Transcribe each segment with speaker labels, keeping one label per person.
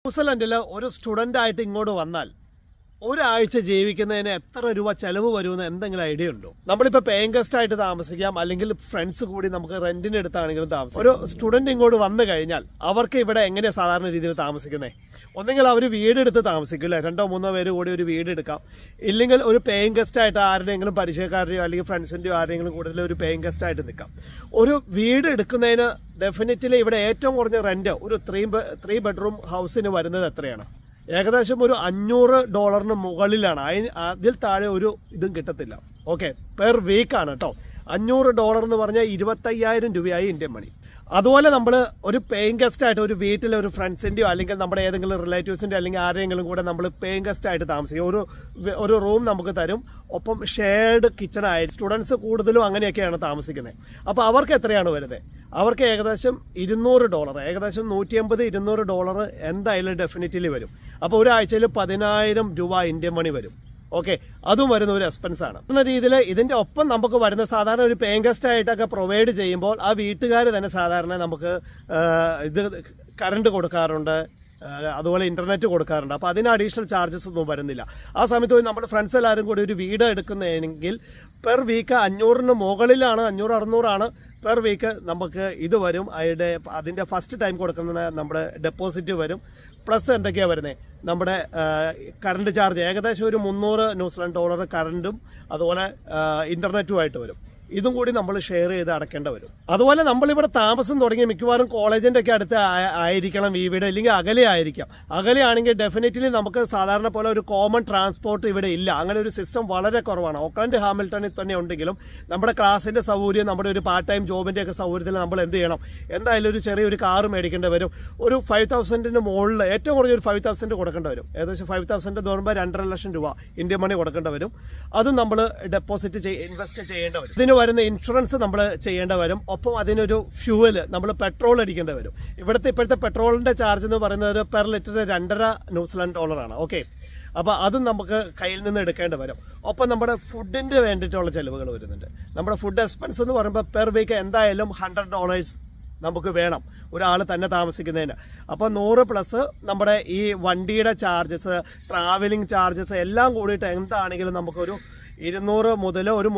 Speaker 1: ന്യൂസിലൻഡിൽ ഒരു സ്റ്റുഡൻ്റ് ആയിട്ട് ഇങ്ങോട്ട് വന്നാൽ ഒരാഴ്ച ജീവിക്കുന്നതിന് എത്ര രൂപ ചെലവ് വരുമെന്ന് എന്തെങ്കിലും ഐഡിയ ഉണ്ടോ? നമ്മളിപ്പോൾ പേയിങ് ഗസ്റ്റ് ആയിട്ട് താമസിക്കാം, അല്ലെങ്കിൽ ഫ്രണ്ട്സ് കൂടി നമുക്ക് റെന്റിന് എടുത്താണെങ്കിലും താമസിക്കാം. ഒരു സ്റ്റുഡന്റ് ഇങ്ങോട്ട് വന്നു കഴിഞ്ഞാൽ അവർക്ക് ഇവിടെ എങ്ങനെയാണ് സാധാരണ രീതിയിൽ താമസിക്കുന്നത്? ഒന്നെങ്കിൽ അവർ വീടെടുത്ത് താമസിക്കില്ല, 2-3 പേര് കൂടി ഒരു വീട് എടുക്കാം. ഇല്ലെങ്കിൽ ഒരു പേയിങ് ഗസ്റ്റ് ആയിട്ട് ആരുടെയെങ്കിലും പരിചയക്കാരുടെയോ അല്ലെങ്കിൽ ഫ്രണ്ട്സിൻ്റെയോ ആരെങ്കിലും കൂടുതൽ ഒരു പേയിങ് ഗസ്റ്റ് ആയിട്ട് നിൽക്കാം. ഒരു വീട് എടുക്കുന്നതിന് ഡെഫിനറ്റ്ലി ഇവിടെ ഏറ്റവും കുറഞ്ഞ റെന്റ് ഒരു 3 ബെഡ്റൂം ഹൗസിന് വരുന്നത് എത്രയാണ്? ഏകദേശം ഒരു $500 മുകളിലാണ്. അതിൽ താഴെ ഒരു ഇതും കിട്ടത്തില്ല. ഓക്കെ, പെർ വീക്കാണ് കേട്ടോ. $500 എന്ന് പറഞ്ഞാൽ 25,000 രൂപയായി ഇന്ത്യൻ മണി. അതുപോലെ നമ്മൾ ഒരു പേയിങ് ഗസ്റ്റ് ആയിട്ട് ഒരു വീട്ടിലെ ഒരു ഫ്രണ്ട്സിൻ്റെയോ അല്ലെങ്കിൽ നമ്മുടെ ഏതെങ്കിലും റിലേറ്റീവ്സിൻ്റെയോ അല്ലെങ്കിൽ ആരെങ്കിലും കൂടെ നമ്മൾ പേയിങ് ഗസ്റ്റ് ആയിട്ട് താമസിക്കും. ഒരു റൂം നമുക്ക് തരും, ഒപ്പം ഷെയർഡ് കിച്ചൺ ആയി. സ്റ്റുഡൻസ് കൂടുതലും അങ്ങനെയൊക്കെയാണ് താമസിക്കുന്നത്. അപ്പോൾ അവർക്ക് എത്രയാണ് വരുന്നത്? അവർക്ക് ഏകദേശം $200, ഏകദേശം $180-200 എന്തായാലും ഡെഫിനറ്റ്ലി വരും. അപ്പോൾ ഒരാഴ്ചയിൽ 10,000 രൂപ ഇന്ത്യൻ മണി വരും. ഓക്കെ, അതും വരുന്ന ഒരു എക്സ്പെൻസ് ആണ്. എന്ന രീതിയിൽ ഇതിന്റെ ഒപ്പം നമുക്ക് വരുന്ന സാധാരണ ഒരു പേയിങ് ഗസ്റ്റ് ആയിട്ടൊക്കെ പ്രൊവൈഡ് ചെയ്യുമ്പോൾ ആ വീട്ടുകാർ തന്നെ സാധാരണ നമുക്ക് ഇത് കറണ്ട് കൊടുക്കാറുണ്ട്, അതുപോലെ ഇന്റർനെറ്റ് കൊടുക്കാറുണ്ട്. അപ്പോൾ അതിന് അഡീഷണൽ ചാർജസ് ഒന്നും വരുന്നില്ല. ആ സമയത്ത് നമ്മുടെ ഫ്രണ്ട്സ് എല്ലാവരും കൂടി ഒരു വീട് എടുക്കുന്നതെങ്കിൽ പെർ വീക്ക് 500-ന് മുകളിലാണ്, 500-600 പെർ വീക്ക് നമുക്ക് ഇത് വരും. അതിന്റെ ഫസ്റ്റ് ടൈം കൊടുക്കുന്ന നമ്മുടെ ഡെപ്പോസിറ്റ് വരും. പ്ലസ് എന്തൊക്കെയാണ് വരുന്നത്? നമ്മുടെ കറണ്ട് ചാർജ് ഏകദേശം ഒരു $300 കറണ്ടും അതുപോലെ ഇന്റർനെറ്റുമായിട്ട് വരും. ഇതും കൂടി നമ്മൾ ഷെയർ ചെയ്ത് അടക്കേണ്ടി വരും. അതുപോലെ നമ്മളിവിടെ താമസം തുടങ്ങി മിക്കവാറും കോളേജിന്റെ ഒക്കെ അടുത്ത് ആയിരിക്കണം ഈ വീട്, അല്ലെങ്കിൽ അകലെ ആയിരിക്കാം. അകലെയാണെങ്കിൽ ഡെഫിനറ്റ്ലി നമുക്ക് സാധാരണ പോലെ ഒരു കോമൺ ട്രാൻസ്പോർട്ട് ഇവിടെ ഇല്ല. അങ്ങനെ ഒരു സിസ്റ്റം വളരെ കുറവാണ്. ഓക്ലൻഡ് ഹാമിൽട്ടണിൽ തന്നെ ഉണ്ടെങ്കിലും നമ്മുടെ ക്ലാസിന്റെ സൗകര്യം, നമ്മുടെ ഒരു പാർട്ട് ടൈം ജോബിന്റെ ഒക്കെ സൗകര്യത്തിൽ നമ്മൾ എന്ത് ചെയ്യണം? എന്തായാലും ഒരു ചെറിയൊരു കാറ് മേടിക്കേണ്ടി വരും. ഒരു 5,000-ന് മുകളിൽ ഏറ്റവും കുറഞ്ഞ ഒരു 5,000 കൊടുക്കേണ്ടി വരും. ഏകദേശം 5,000 എന്ന് പറയുമ്പോൾ 2.5 ലക്ഷം രൂപ ഇന്ത്യൻ മണി കൊടുക്കേണ്ടി വരും. അതും നമ്മൾ ഡെപ്പോസിറ്റ് ഇൻവെസ്റ്റ് ചെയ്യേണ്ടി വരും. ഇതിന് വരുന്ന ഇൻഷുറൻസ് നമ്മൾ ചെയ്യേണ്ടി വരും. ഒപ്പം അതിനൊരു ഫ്യൂവല് നമ്മൾ പെട്രോൾ അടിക്കേണ്ടി വരും. ഇപ്പോഴത്തെ പെട്രോളിന്റെ ചാർജ് എന്ന് പറയുന്നത് പെർ ലിറ്റർ $2.5 ആണ്. ഓക്കെ, അപ്പൊ അതും നമുക്ക് കയ്യിൽ നിന്ന് എടുക്കേണ്ടി വരും. ഒപ്പം നമ്മുടെ ഫുഡിന്റെ വേണ്ടിയിട്ടുള്ള ചെലവുകൾ വരുന്നുണ്ട്. നമ്മുടെ ഫുഡ് എക്സ്പെൻസ് എന്ന് പറയുമ്പോൾ പെർ വീക്ക് എന്തായാലും $100 നമുക്ക് വേണം ഒരാൾ തന്നെ താമസിക്കുന്നതിന്. അപ്പോൾ 100+ നമ്മുടെ ഈ വണ്ടിയുടെ ചാർജസ്, ട്രാവലിംഗ് ചാർജസ് എല്ലാം കൂടിയിട്ട് എന്താണെങ്കിലും നമുക്കൊരു 200 മുതൽ ഒരു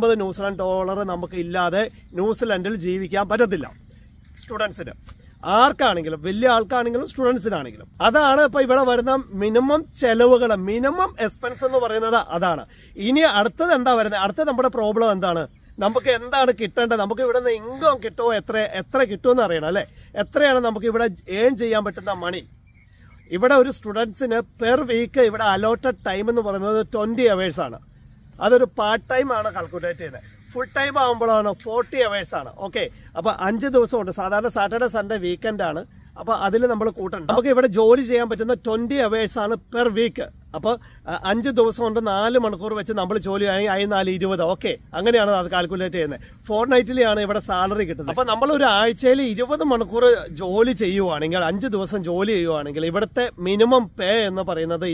Speaker 1: $350 നമുക്ക് ഇല്ലാതെ ന്യൂസിലൻഡിൽ ജീവിക്കാൻ പറ്റത്തില്ല സ്റ്റുഡൻസിന്. ആർക്കാണെങ്കിലും, വലിയ ആൾക്കാണെങ്കിലും സ്റ്റുഡൻസിനാണെങ്കിലും. അതാണ് ഇപ്പൊ ഇവിടെ വരുന്ന മിനിമം ചെലവുകൾ, മിനിമം എക്സ്പെൻസ് എന്ന് പറയുന്നത് അതാണ്. ഇനി അടുത്തത് എന്താ വരുന്നത്? അടുത്ത നമ്മുടെ പ്രോബ്ലം എന്താണ്? നമുക്ക് എന്താണ് കിട്ടേണ്ടത്? നമുക്ക് ഇവിടെ നിന്ന് ഇൻകം കിട്ടുമോ? എത്ര കിട്ടുമെന്ന് അറിയണം അല്ലെ? എത്രയാണ് നമുക്ക് ഇവിടെ ഏൺ ചെയ്യാൻ പറ്റുന്ന മണി? ഇവിടെ ഒരു സ്റ്റുഡൻസിന് പെർ വീക്ക് ഇവിടെ അലോട്ടഡ് ടൈം എന്ന് പറയുന്നത് 20 hours ആണ്. അതൊരു പാർട്ട് ടൈം ആണ് കാൽക്കുലേറ്റ് ചെയ്യുന്നത്. ഫുൾ ടൈം ആകുമ്പോഴാണ് 40 hours ആണ്. ഓക്കെ, അപ്പൊ 5 ദിവസമുണ്ട്. സാധാരണ സാറ്റർഡേ സൺഡേ വീക്കെൻഡ് ആണ്. അപ്പൊ അതിൽ നമ്മൾ കൂട്ടണം. നമുക്ക് ഇവിടെ ജോലി ചെയ്യാൻ പറ്റുന്ന 20 hours ആണ് പെർ വീക്ക്. അപ്പൊ 5 ദിവസം കൊണ്ട് 4 മണിക്കൂർ വെച്ച് നമ്മൾ ജോലി ആയി 4 ഓക്കെ, അങ്ങനെയാണ് അത് കാൽക്കുലേറ്റ് ചെയ്യുന്നത്. ഫോർട്ട്നൈറ്റ്ലി ആണ് ഇവിടെ സാലറി കിട്ടുന്നത്. അപ്പൊ നമ്മൾ ഒരു ആഴ്ചയിൽ 20 മണിക്കൂർ ജോലി ചെയ്യുവാണെങ്കിൽ, 5 ദിവസം ജോലി ചെയ്യുവാണെങ്കിൽ ഇവിടുത്തെ മിനിമം പേ എന്ന് പറയുന്നത്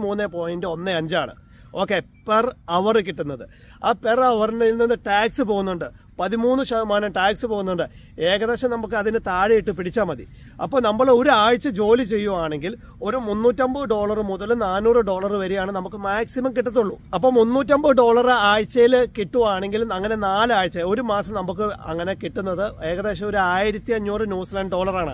Speaker 1: 23.15 ആണ്. ഓക്കെ, പെർ അവർ കിട്ടുന്നത്. ആ പെർ അവറിൽ നിന്ന് ടാക്സ് പോകുന്നുണ്ട്, 13% ടാക്സ് പോകുന്നുണ്ട്. ഏകദേശം നമുക്ക് അതിന് താഴെ ഇട്ട് പിടിച്ചാൽ മതി. അപ്പോൾ നമ്മൾ ഒരാഴ്ച ജോലി ചെയ്യുവാണെങ്കിൽ ഒരു $350 മുതൽ $400 വരെയാണ് നമുക്ക് മാക്സിമം കിട്ടത്തുള്ളൂ. അപ്പോൾ $350 ആഴ്ചയിൽ കിട്ടുവാണെങ്കിൽ അങ്ങനെ 4 ആഴ്ച, ഒരു മാസം നമുക്ക് അങ്ങനെ കിട്ടുന്നത് ഏകദേശം ഒരു $1,500 ആണ്.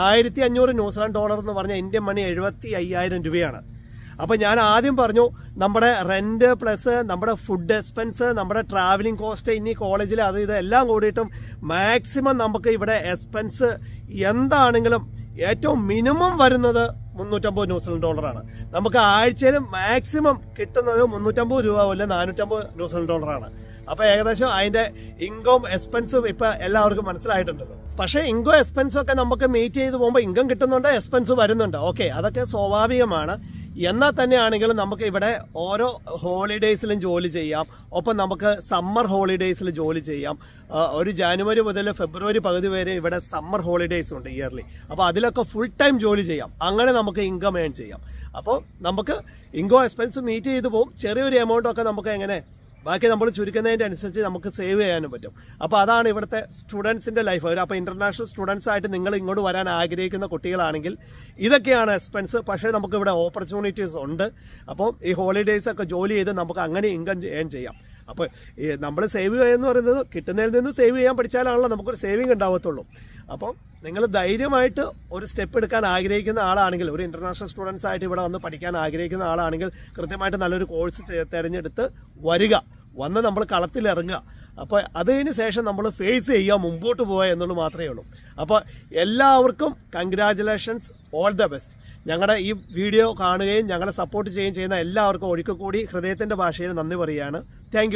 Speaker 1: $1,500 എന്ന് പറഞ്ഞാൽ ഇന്ത്യൻ മണി 75,000 രൂപയാണ്. അപ്പൊ ഞാൻ ആദ്യം പറഞ്ഞു, നമ്മുടെ റെന്റ് പ്ലസ് നമ്മുടെ ഫുഡ് എക്സ്പെൻസ്, നമ്മുടെ ട്രാവലിംഗ് കോസ്റ്റ്, ഇനി കോളേജിൽ അത് ഇത് എല്ലാം കൂടിയിട്ടും മാക്സിമം നമുക്ക് ഇവിടെ എക്സ്പെൻസ് എന്താണെങ്കിലും ഏറ്റവും മിനിമം വരുന്നത് $350 ആണ്. നമുക്ക് ആഴ്ചയിൽ മാക്സിമം കിട്ടുന്നത് $350 അല്ല $450 ആണ്. അപ്പൊ ഏകദേശം അതിന്റെ ഇൻകം എക്സ്പെൻസും ഇപ്പൊ എല്ലാവർക്കും മനസ്സിലായിട്ടുണ്ട്. പക്ഷേ ഇൻകം എക്സ്പെൻസ് ഒക്കെ നമുക്ക് മീറ്റ് ചെയ്ത് പോകുമ്പോൾ ഇൻകം കിട്ടുന്നുണ്ട്, എക്സ്പെൻസ് വരുന്നുണ്ട്. ഓക്കെ, അതൊക്കെ സ്വാഭാവികമാണ്. എന്നാൽ തന്നെയാണെങ്കിലും നമുക്ക് ഇവിടെ ഓരോ ഹോളിഡേയ്സിലും ജോലി ചെയ്യാം. ഒപ്പം നമുക്ക് സമ്മർ ഹോളിഡേയ്സിൽ ജോലി ചെയ്യാം. ഒരു ജാനുവരി മുതൽ ഫെബ്രുവരി പകുതി വരെ ഇവിടെ സമ്മർ ഹോളിഡേയ്സ് ഉണ്ട് ഇയർലി. അപ്പോൾ അതിലൊക്കെ ഫുൾ ടൈം ജോലി ചെയ്യാം. അങ്ങനെ നമുക്ക് ഇൻകം ഏൺ ചെയ്യാം. അപ്പോൾ നമുക്ക് ഇൻകം എക്സ്പെൻസ് മീറ്റ് ചെയ്ത് പോകും. ചെറിയൊരു എമൗണ്ട് ഒക്കെ നമുക്ക് എങ്ങനെ ബാക്കി നമ്മൾ ചുരുക്കുന്നതിൻ്റെ അനുസരിച്ച് നമുക്ക് സേവ് ചെയ്യാനും പറ്റും. അപ്പോൾ അതാണ് ഇവിടുത്തെ സ്റ്റുഡൻസിൻ്റെ ലൈഫ്. അപ്പോൾ ഇൻ്റർനാഷണൽ സ്റ്റുഡൻസ് ആയിട്ട് നിങ്ങൾ ഇങ്ങോട്ട് വരാൻ ആഗ്രഹിക്കുന്ന കുട്ടികളാണെങ്കിൽ ഇതൊക്കെയാണ് എക്സ്പെൻസ്. പക്ഷേ നമുക്ക് ഇവിടെ ഓപ്പർച്യൂണിറ്റീസ് ഉണ്ട്. അപ്പോൾ ഈ ഹോളിഡേയ്സ് ഒക്കെ ജോലി ചെയ്ത് നമുക്ക് അങ്ങനെ ഇൻകം ഏൺ ചെയ്യാം. അപ്പോൾ നമ്മൾ സേവ് ചെയ്യുമെന്ന് പറയുന്നത് കിട്ടുന്നതിൽ നിന്ന് സേവ് ചെയ്യാൻ പഠിച്ചാലാണല്ലോ നമുക്കൊരു സേവിങ് ഉണ്ടാവത്തുള്ളൂ. അപ്പോൾ നിങ്ങൾ ധൈര്യമായിട്ട് ഒരു സ്റ്റെപ്പ് എടുക്കാൻ ആഗ്രഹിക്കുന്ന ആളാണെങ്കിൽ, ഒരു ഇൻ്റർനാഷണൽ സ്റ്റുഡൻസ് ആയിട്ട് ഇവിടെ വന്ന് പഠിക്കാൻ ആഗ്രഹിക്കുന്ന ആളാണെങ്കിൽ കൃത്യമായിട്ട് നല്ലൊരു കോഴ്സ് തിരഞ്ഞെടുത്ത് വന്ന് നമ്മൾ കളത്തിലിറങ്ങുക. അപ്പോൾ അതിന് ശേഷം നമ്മൾ ഫേസ് ചെയ്യുക, മുമ്പോട്ട് പോവുക എന്നുള്ളത് മാത്രമേ ഉള്ളൂ. അപ്പോൾ എല്ലാവർക്കും കൺഗ്രാജുലേഷൻസ്, ഓൾ ദ ബെസ്റ്റ്. ഞങ്ങളുടെ ഈ വീഡിയോ കാണുകയും ഞങ്ങളെ സപ്പോർട്ട് ചെയ്യുകയും ചെയ്യുന്ന എല്ലാവർക്കും ഒരിക്കൽ കൂടി ഹൃദയത്തിൻ്റെ ഭാഷയിൽ നന്ദി പറയുകയാണ്. Thank U.